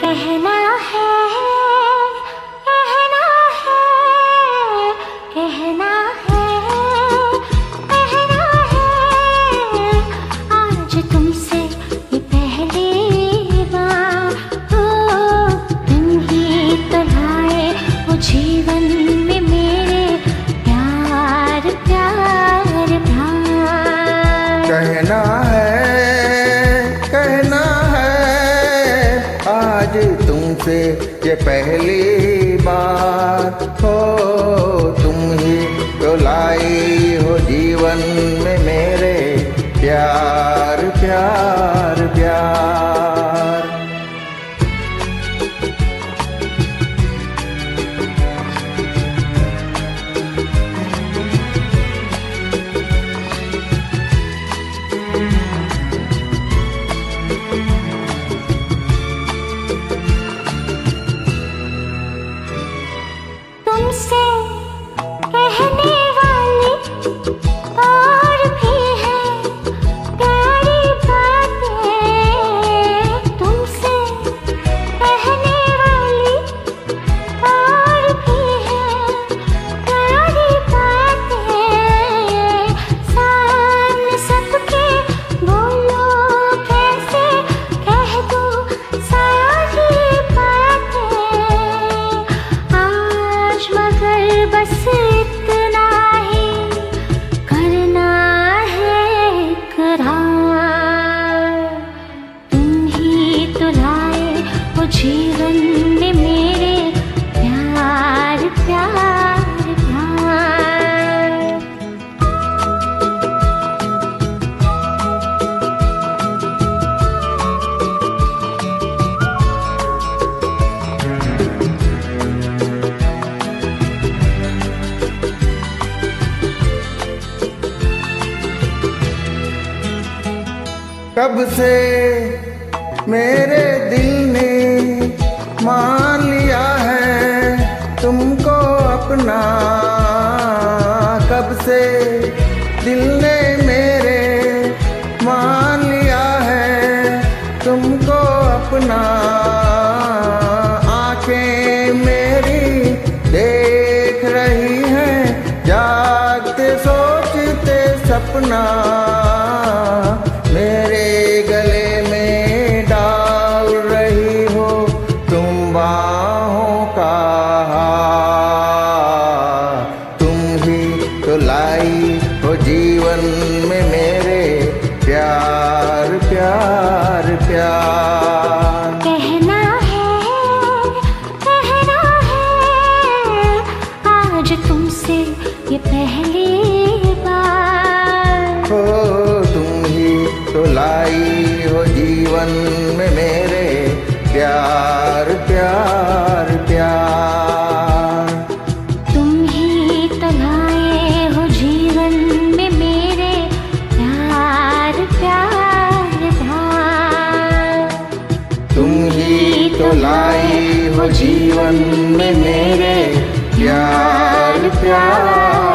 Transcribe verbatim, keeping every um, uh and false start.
कहना है, कहना है, कहना है, कहना है, आज तुमसे ये पहली बार हो, तुम ही तो लाए वो जीवन में मेरे प्यार प्यार प्यार। कहना है, कहना है, आज तुमसे ये पहली बार हो, तुम ही तो लाई हो जीवन में मेरे प्यार प्यार प्यार। तुमसे कहने वाली और भी है प्यारी बातें, तुमसे कहने वाली और भी है प्यारी बातें, सामने सबके बोलो कैसे कह दूं सारी बातें, आज मगर बस इतना ही करना है करार, तुम ही तो लाए वो जीवन में मेरे प्यार प्यार प्यार। कब से मेरे दिल ने मान लिया है तुमको अपना, कब से दिल ने मेरे मान लिया है तुमको अपना, आंखें मेरी देख रही हैं जागते सोचते सपना, मेरे गले में डाल रही हो तुम बाहों का हार, तुम ही तो लाई हो जीवन में मेरे प्यार प्यार प्यार। कहना है, कहना है, आज तुमसे ये पहली बार हो, तुम ही तो लाई हो जीवन में मेरे प्यार प्यार प्यार। तुम ही तो लाए हो जीवन में मेरे प्यार प्यार प्यार, तुम ही तो लाई हो जीवन में मेरे प्यार प्यार